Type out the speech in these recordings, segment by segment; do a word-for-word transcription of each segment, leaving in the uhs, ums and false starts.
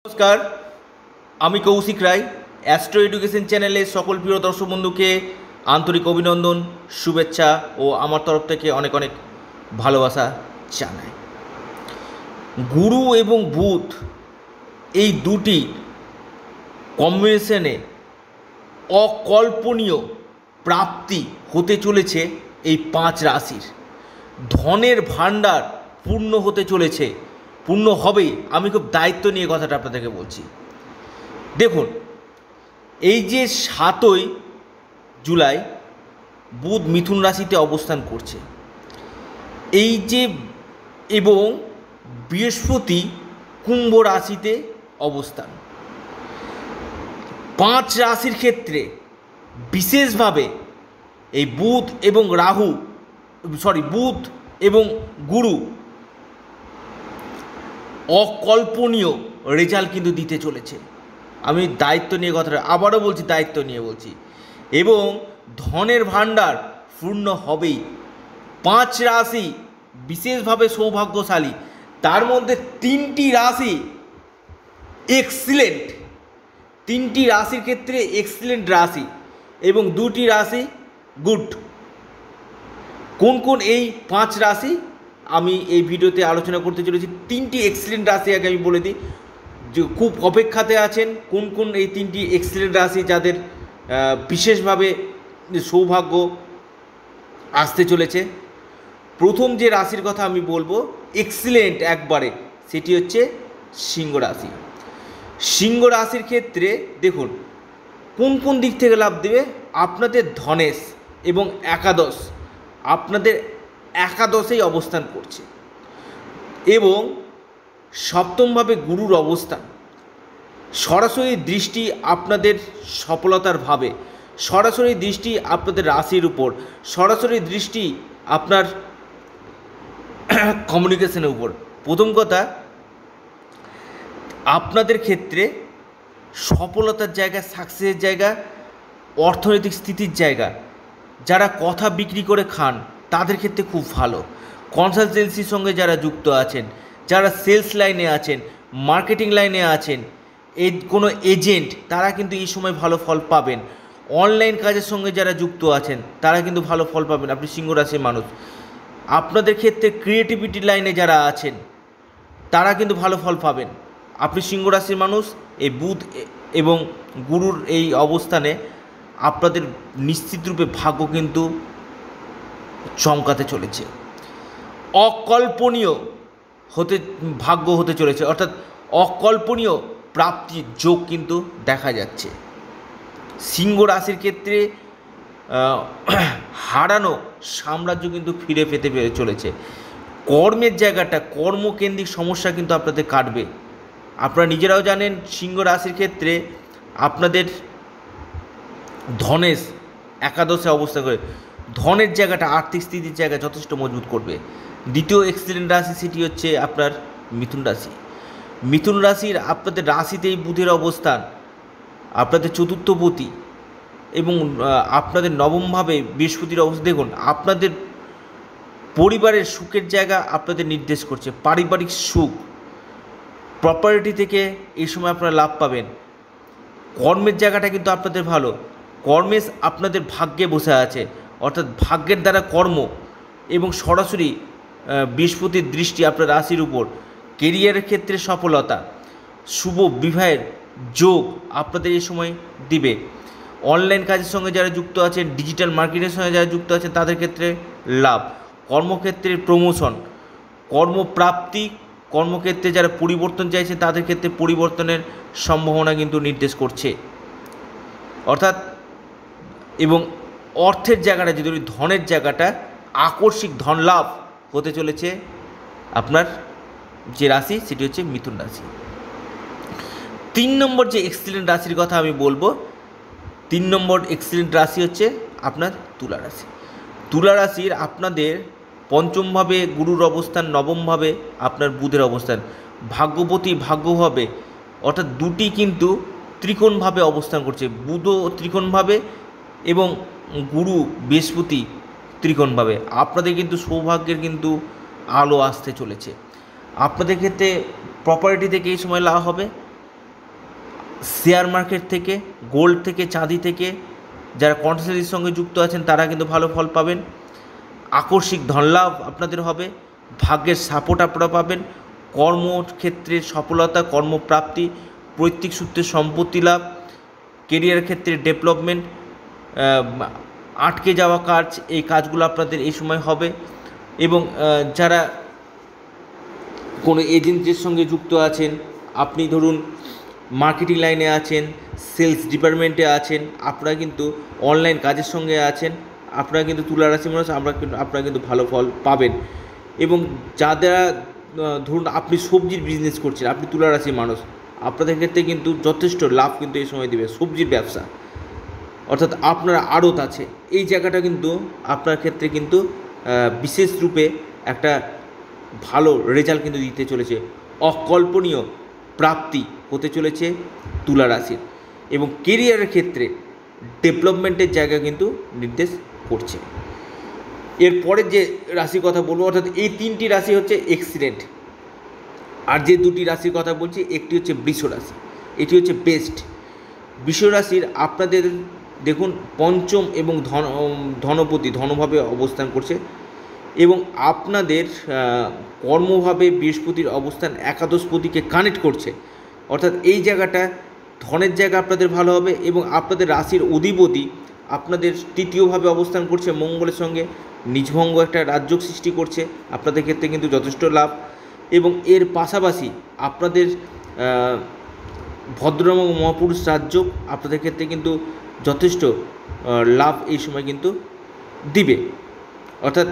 নমস্কার, আমি কৌশিক রায়। Astro education চ্যানেলে সকল প্রিয় দর্শক বন্ধুকে আন্তরিক অভিনন্দন, শুভেচ্ছা ও আমার তরফ থেকে অনেক অনেক ভালোবাসা জানাই। গুরু এবং বুধ এই দুটি কম্বিনেশনে অকল্পনীয় প্রাপ্তি হতে চলেছে এই পাঁচ রাশির। ধনের ভাণ্ডার পূর্ণ হতে চলেছে, পূর্ণ হবেই। আমি খুব দায়িত্ব নিয়ে কথাটা আপনাদেরকে বলছি। দেখুন, এই যে সাতই জুলাই বুধ মিথুন রাশিতে অবস্থান করছে, এই যে এবং বৃহস্পতি কুম্ভ রাশিতে অবস্থান, পাঁচ রাশির ক্ষেত্রে বিশেষভাবে এই বুধ এবং রাহু সরি বুধ এবং গুরু অকল্পনীয় রেজাল্ট কিন্তু দিতে চলেছে। আমি দায়িত্ব নিয়ে কথাটা আবারও বলছি, দায়িত্ব নিয়ে বলছি। এবং ধনের ভাণ্ডার পূর্ণ হবেই। পাঁচ রাশি বিশেষভাবে সৌভাগ্যশালী, তার মধ্যে তিনটি রাশি এক্সিলেন্ট, তিনটি রাশির ক্ষেত্রে এক্সিলেন্ট রাশি এবং দুটি রাশি গুড। কোন কোন এই পাঁচ রাশি আমি এই ভিডিওতে আলোচনা করতে চলেছি। তিনটি এক্সিলেন্ট রাশি আগে আমি বলে দিই, যে খুব অপেক্ষাতে আছেন কোন কোন এই তিনটি এক্সিলেন্ট রাশি, যাদের বিশেষভাবে সৌভাগ্য আসতে চলেছে। প্রথম যে রাশির কথা আমি বলবো এক্সিলেন্ট একবারে, সেটি হচ্ছে সিংহ রাশি। সিংহ রাশির ক্ষেত্রে দেখুন কোন কোন দিক থেকে লাভ দেবে। আপনাদের ধনেশ এবং একাদশ, আপনাদের একাদশেই অবস্থান করছে এবং সপ্তমভাবে গুরুর অবস্থান, সরাসরি দৃষ্টি আপনাদের সফলতার ভাবে, সরাসরি দৃষ্টি আপনাদের রাশির উপর, সরাসরি দৃষ্টি আপনার কমিউনিকেশনের উপর। প্রথম কথা, আপনাদের ক্ষেত্রে সফলতার জায়গা, সাকসেসের জায়গা, অর্থনৈতিক স্থিতির জায়গা। যারা কথা বিক্রি করে খান তাদের ক্ষেত্রে খুব ভালো। কনসালটেন্সির সঙ্গে যারা যুক্ত আছেন, যারা সেলস লাইনে আছেন, মার্কেটিং লাইনে আছেন, এই কোনো এজেন্ট, তারা কিন্তু এই সময় ভালো ফল পাবেন। অনলাইন কাজের সঙ্গে যারা যুক্ত আছেন তারা কিন্তু ভালো ফল পাবেন। আপনি সিংহ রাশির মানুষ, আপনাদের ক্ষেত্রে ক্রিয়েটিভিটি লাইনে যারা আছেন তারা কিন্তু ভালো ফল পাবেন। আপনি সিংহ রাশির মানুষ, এই বুধ এবং গুরুর এই অবস্থানে আপনাদের নিশ্চিতরূপে ভাগ্য কিন্তু চমকাতে চলেছে, অকল্পনীয় হতে ভাগ্য হতে চলেছে, অর্থাৎ অকল্পনীয় প্রাপ্তির যোগ কিন্তু দেখা যাচ্ছে। সিংহ রাশির ক্ষেত্রে হারানো সাম্রাজ্য কিন্তু ফিরে পেতে চলেছে। কর্মের জায়গাটা, কর্মকেন্দ্রিক সমস্যা কিন্তু আপনাদের কাটবে। আপনারা নিজেরাও জানেন সিংহ রাশির ক্ষেত্রে আপনাদের ধনেশ একাদশে অবস্থা করে ধনের জায়গাটা, আর্থিক স্থিতির জায়গা যথেষ্ট মজবুত করবে। দ্বিতীয় এক্সিলেন্ট রাশি সেটি হচ্ছে আপনার মিথুন রাশি। মিথুন রাশির আপনাদের রাশিতেই বুধের অবস্থান, আপনাদের চতুর্থপতি এবং আপনাদের নবমভাবে বৃহস্পতির অবস্থা। দেখুন, আপনাদের পরিবারের সুখের জায়গা আপনাদের নির্দেশ করছে। পারিবারিক সুখ, প্রপার্টি থেকে এই সময় আপনারা লাভ পাবেন। কর্মের জায়গাটা কিন্তু আপনাদের ভালো, কর্মে আপনাদের ভাগ্যে বসে আছে, অর্থাৎ ভাগ্যের দ্বারা কর্ম এবং সরাসরি বৃহস্পতির দৃষ্টি আপনার রাশির উপর। কেরিয়ারের ক্ষেত্রে সফলতা, শুভ বিবাহের যোগ আপনাদের এই সময় দিবে। অনলাইন কাজের সঙ্গে যারা যুক্ত আছেন, ডিজিটাল মার্কেটের সঙ্গে যারা যুক্ত আছেন তাদের ক্ষেত্রে লাভ। কর্মক্ষেত্রের প্রমোশন, কর্মপ্রাপ্তি, কর্মক্ষেত্রে যারা পরিবর্তন চাইছে তাদের ক্ষেত্রে পরিবর্তনের সম্ভাবনা কিন্তু নির্দেশ করছে। অর্থাৎ এবং অর্থের জায়গাটা, যদি ধনের জায়গাটা, আকস্মিক ধন লাভ হতে চলেছে আপনার যে রাশি সেটি হচ্ছে মিথুন রাশি। তিন নম্বর যে এক্সিলেন্ট রাশির কথা আমি বলবো, তিন নম্বর এক্সিলেন্ট রাশি হচ্ছে আপনার তুলা রাশি। তুলা রাশির আপনাদের পঞ্চমভাবে গুরুর অবস্থান, নবমভাবে আপনার বুধের অবস্থান, ভাগ্যপতি ভাগ্যভাবে, অর্থাৎ দুটি কিন্তু ত্রিকোণভাবে অবস্থান করছে। বুধও ত্রিকোণভাবে এবং গুরু বৃহস্পতি ত্রিকোণভাবে। আপনাদের কিন্তু সৌভাগ্যের কিন্তু আলো আসতে চলেছে। আপনাদের ক্ষেত্রে প্রপার্টি থেকে এই সময় লাভ হবে, শেয়ার মার্কেট থেকে, গোল্ড থেকে, চাঁদি থেকে যারা কন্ট্রাসের সঙ্গে যুক্ত আছেন তারা কিন্তু ভালো ফল পাবেন। আকস্মিক ধনলাভ আপনাদের হবে, ভাগ্যের সাপোর্ট আপনারা পাবেন, কর্মক্ষেত্রে সফলতা, কর্মপ্রাপ্তি, পৈতৃক সূত্রে সম্পত্তি লাভ, কেরিয়ার ক্ষেত্রে ডেভেলপমেন্ট, আটকে যাওয়া কাজ, এই কাজগুলো আপনাদের এই সময় হবে। এবং যারা কোনো এজেন্টের সঙ্গে যুক্ত আছেন, আপনি ধরুন মার্কেটিং লাইনে আছেন, সেলস ডিপার্টমেন্টে আছেন, আপনারা কিন্তু অনলাইন কাজের সঙ্গে আছেন, আপনারা কিন্তু তুলা রাশি মানুষ, আমরা কিন্তু আপনারা কিন্তু ভালো ফল পাবেন। এবং যারা ধরুন আপনি সবজির বিজনেস করছেন, আপনি তুলা রাশির মানুষ, আপনাদের ক্ষেত্রে কিন্তু যথেষ্ট লাভ কিন্তু এই সময় দেবে। সবজির ব্যবসা অর্থাৎ আপনার আড়ত আছে, এই জায়গাটা কিন্তু আপনার ক্ষেত্রে কিন্তু বিশেষ রূপে একটা ভালো রেজাল্ট কিন্তু দিতে চলেছে। অকল্পনীয় প্রাপ্তি হতে চলেছে তুলা রাশির। এবং কেরিয়ারের ক্ষেত্রে ডেভেলপমেন্টের জায়গা কিন্তু নির্দেশ করছে। এরপরে যে রাশির কথা বলবো, অর্থাৎ এই তিনটি রাশি হচ্ছে এক্সিলেন্ট। আর যে দুটি রাশির কথা বলছি, একটি হচ্ছে বৃষ রাশি, এটি হচ্ছে বেস্ট। বৃষ রাশির আপনাদের দেখুন পঞ্চম এবং ধন ধনপতি ধনভাবে অবস্থান করছে, এবং আপনাদের কর্মভাবে বৃহস্পতির অবস্থান একাদশপতিকে কানেক্ট করছে। অর্থাৎ এই জায়গাটা ধনের জায়গা আপনাদের ভালো হবে। এবং আপনাদের রাশির অধিপতি আপনাদের তৃতীয়ভাবে অবস্থান করছে মঙ্গলের সঙ্গে, নিজভঙ্গ একটা রাজযোগ সৃষ্টি করছে, আপনাদের ক্ষেত্রে কিন্তু যথেষ্ট লাভ। এবং এর পাশাপাশি আপনাদের ভদ্রম মহাপুরুষ রাজযোগ আপনাদের ক্ষেত্রে কিন্তু যথেষ্ট লাভ এই সময় কিন্তু দিবে। অর্থাৎ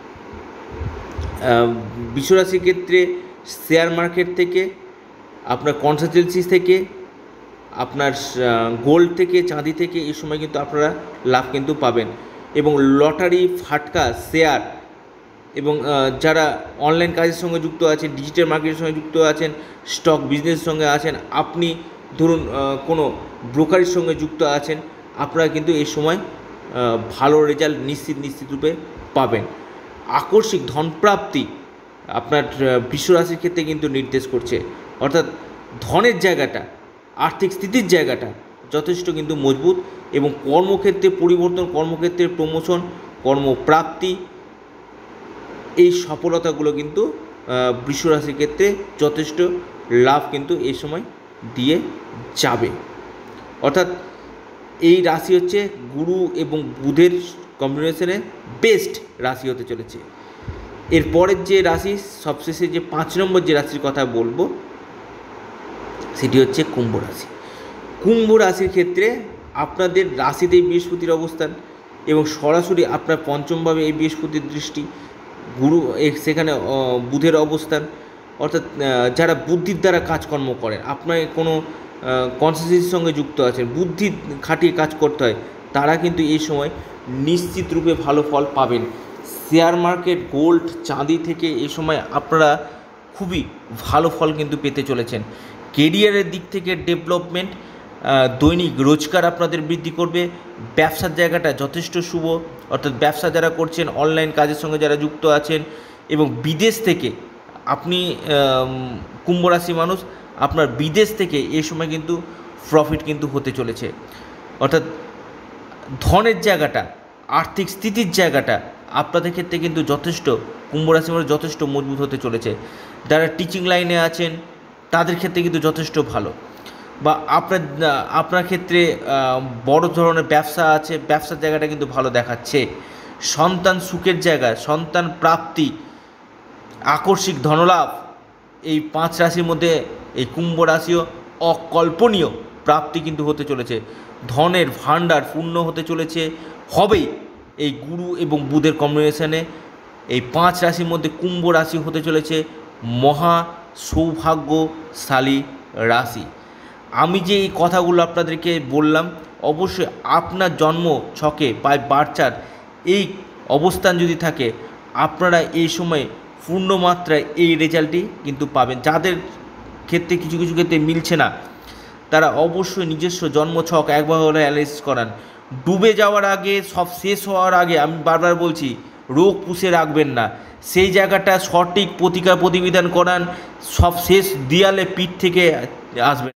বিশ্বরাশির ক্ষেত্রে শেয়ার মার্কেট থেকে, আপনার কনসালটেন্সি থেকে, আপনার গোল্ড থেকে, চাঁদি থেকে এই সময় কিন্তু আপনারা লাভ কিন্তু পাবেন। এবং লটারি, ফাটকা, শেয়ার এবং যারা অনলাইন কাজের সঙ্গে যুক্ত আছেন, ডিজিটাল মার্কেটের সঙ্গে যুক্ত আছেন, স্টক বিজনেসের সঙ্গে আছেন, আপনি ধরুন কোনো ব্রোকারের সঙ্গে যুক্ত আছেন, আপনারা কিন্তু এই সময় ভালো রেজাল্ট নিশ্চিত নিশ্চিত রূপে পাবেন। আকস্মিক ধনপ্রাপ্তি আপনার বৃষ রাশির ক্ষেত্রে কিন্তু নির্দেশ করছে। অর্থাৎ ধনের জায়গাটা, আর্থিক স্থিতির জায়গাটা যথেষ্ট কিন্তু মজবুত। এবং কর্মক্ষেত্রে পরিবর্তন, কর্মক্ষেত্রে প্রমোশন, কর্মপ্রাপ্তি, এই সফলতাগুলো কিন্তু বৃষ রাশির ক্ষেত্রে যথেষ্ট লাভ কিন্তু এই সময় দিয়ে যাবে। অর্থাৎ এই রাশি হচ্ছে গুরু এবং বুধের কম্বিনেশনে বেস্ট রাশি হতে চলেছে। এরপরের যে রাশি, সবশেষে যে পাঁচ নম্বর যে রাশির কথা বলবো, সেটি হচ্ছে কুম্ভ রাশি। কুম্ভ রাশির ক্ষেত্রে আপনাদের রাশিতেই বৃহস্পতির অবস্থান, এবং সরাসরি আপনার পঞ্চমভাবে এই বৃহস্পতির দৃষ্টি, গুরু সেখানে বুধের অবস্থান। অর্থাৎ যারা বুদ্ধির দ্বারা কাজকর্ম করেন, আপনার কোনো কনসিস্টেন্সির সঙ্গে যুক্ত আছেন, বুদ্ধি খাটিয়ে কাজ করতে হয়, তারা কিন্তু এই সময় নিশ্চিত রূপে ভালো ফল পাবেন। শেয়ার মার্কেট, গোল্ড, চাঁদি থেকে এই সময় আপনারা খুবই ভালো ফল কিন্তু পেতে চলেছেন। কেরিয়ারের দিক থেকে ডেভেলপমেন্ট, দৈনিক রোজগার আপনাদের বৃদ্ধি করবে। ব্যবসার জায়গাটা যথেষ্ট শুভ, অর্থাৎ ব্যবসা যারা করছেন, অনলাইন কাজের সঙ্গে যারা যুক্ত আছেন, এবং বিদেশ থেকে আপনি কুম্ভ রাশি মানুষ, আপনার বিদেশ থেকে এই সময় কিন্তু প্রফিট কিন্তু হতে চলেছে। অর্থাৎ ধনের জায়গাটা, আর্থিক স্থিতির জায়গাটা আপনাদের ক্ষেত্রে কিন্তু যথেষ্ট, কুম্ভ রাশি মানুষ যথেষ্ট মজবুত হতে চলেছে। যারা টিচিং লাইনে আছেন তাদের ক্ষেত্রে কিন্তু যথেষ্ট ভালো। বা আপনার আপনার ক্ষেত্রে বড় ধরনের ব্যবসা আছে, ব্যবসার জায়গাটা কিন্তু ভালো দেখাচ্ছে। সন্তান সুখের জায়গা, সন্তান প্রাপ্তি, আকস্মিক ধনলাভ, এই পাঁচ রাশির মধ্যে এই কুম্ভ রাশিও অকল্পনীয় প্রাপ্তি কিন্তু হতে চলেছে। ধনের ভাণ্ডার পূর্ণ হতে চলেছে, হবেই। এই গুরু এবং বুধের কম্বিনেশনে এই পাঁচ রাশির মধ্যে কুম্ভ রাশি হতে চলেছে মহা সৌভাগ্যশালী রাশি। আমি যে এই কথাগুলো আপনাদেরকে বললাম, অবশ্যই আপনার জন্ম ছকে বা বাচ্চার এই অবস্থান যদি থাকে, আপনারা এই সময় পূর্ণমাত্রায় এই রেজাল্টটি কিন্তু পাবেন। যাদের ক্ষেত্রে কিছু কিছু ক্ষেত্রে মিলছে না, তারা অবশ্যই নিজস্ব জন্ম ছক একবার হলে অ্যানালাইসিস করান। ডুবে যাওয়ার আগে, সব শেষ হওয়ার আগে, আমি বারবার বলছি, রোগ পুষে রাখবেন না। সেই জায়গাটা সঠিক প্রতিকার প্রতিবিধান করান, সব শেষ দেয়ালে পিঠ থেকে আসবে।